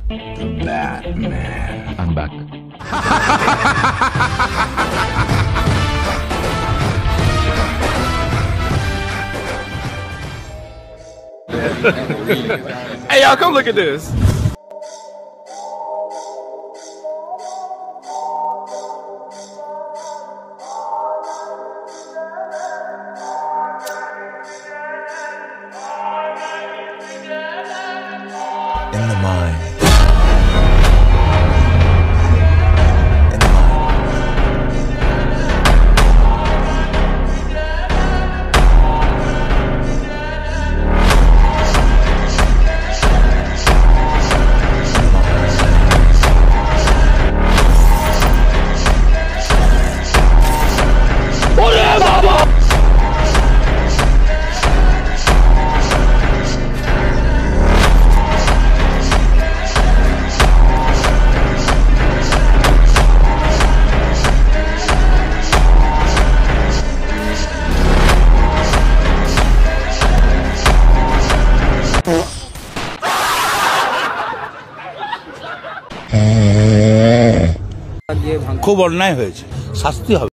The Batman. I'm back. Hey, y'all, come look at this. In the mind. খুব অন্যায় হয়েছে, শাস্তি হবে।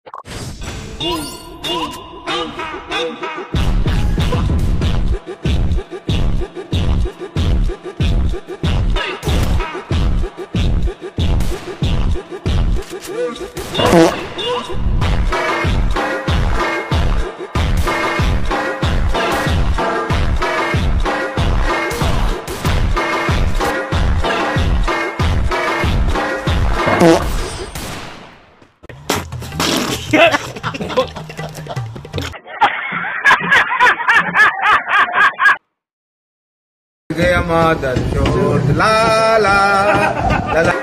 गया मादर चोट ला ला ला ला।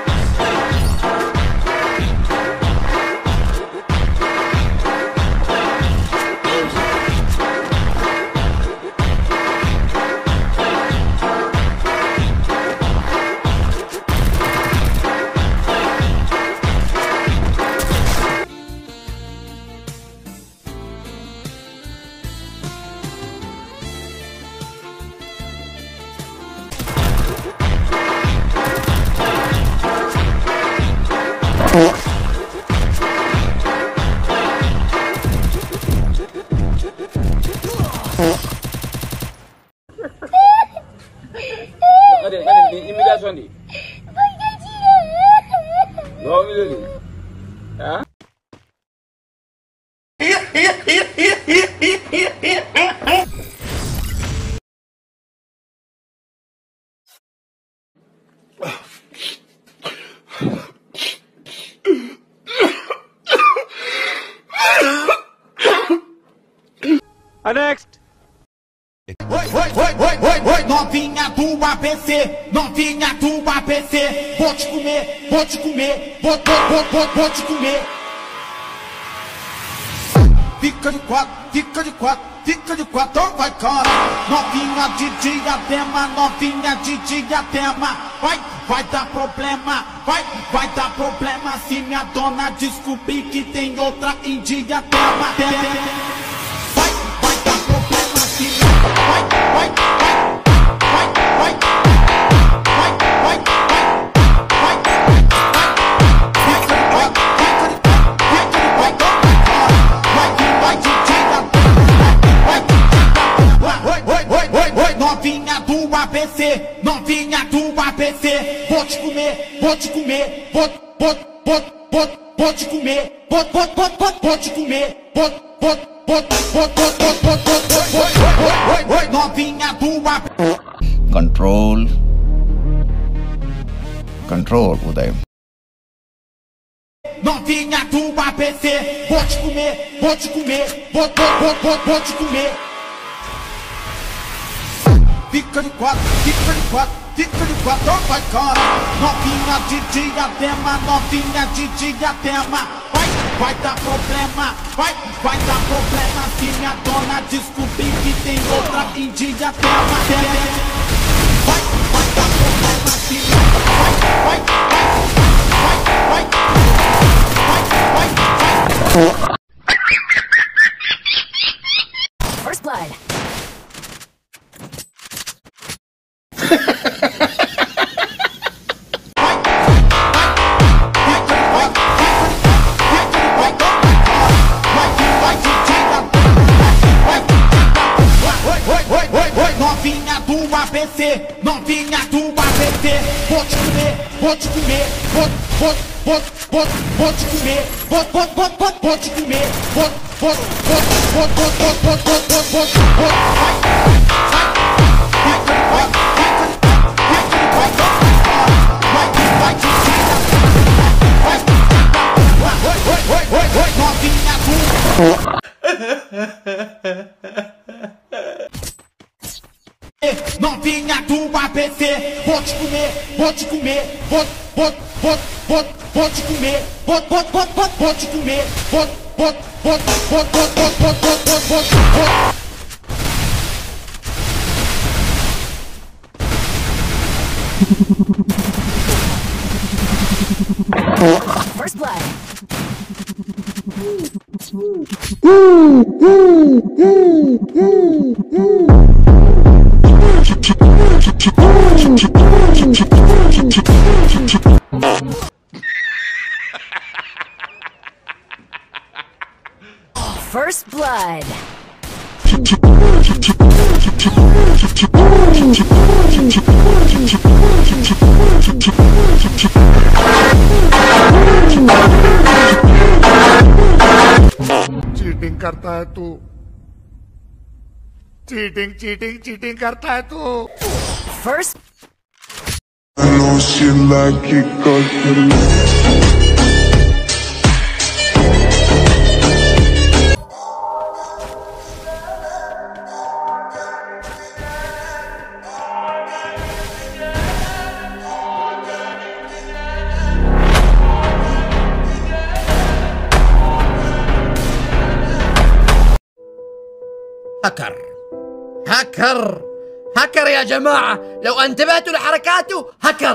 Imigração ali. Logo ali. Tá? Next. Oi, novinha do ABC, novinha do ABC, vou te comer, vou te comer, vou te comer. Fica de quatro, fica de quatro, fica de quatro, vai cara. Novinha de Diadema, novinha de Diadema, vai dar problema, vai dar problema se minha dona descobrir que tem outra em Diadema. Vai dar problema se novinha do ABC, novinha do ABC, vou te comer, vou te comer, vou te comer, vou te comer, novinha do ABC. Control, Uday. Novinha do ABC, vou te comer, vou te comer, vou te comer. Fica de quatro, fica de quatro, fica de quatro, vai cara. Novinha de Diadema, novinha de Diadema, vai dar problema, vai dar problema se minha dona descobrir que tem outra em Diadema. Vai dar problema se First blood. ABC, novinha do ABC. Vou te comer, vou te comer, vou te comer, vou te comer, novinha do ABC, vou te comer, vou te comer, vou te comer, vou te comer, First blood. First blood. Cheating करता है तू cheating cheating cheating करता है तू First. I know she like it 'cause هكر يا جماعة، لو انتبهتوا لحركاته هكر.